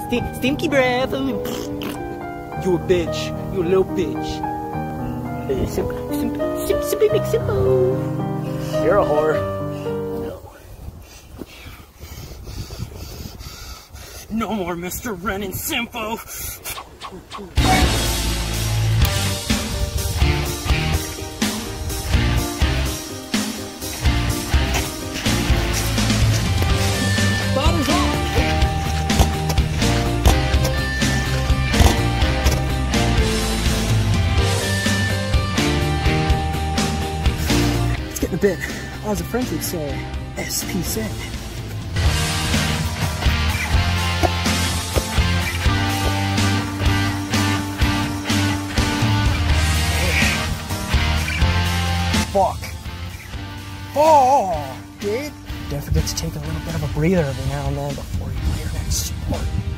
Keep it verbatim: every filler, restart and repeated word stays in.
St stinky breath. You a bitch. You a little bitch. Uh, simple, simple, simple, simply make simple. You're a whore. No. No more Mister Ren and Simpo. Bottoms off. It's getting a bit, as the French would say, S P C. Fuck. Oh, dude. Don't forget to take a little bit of a breather every now and then before you do your next sport.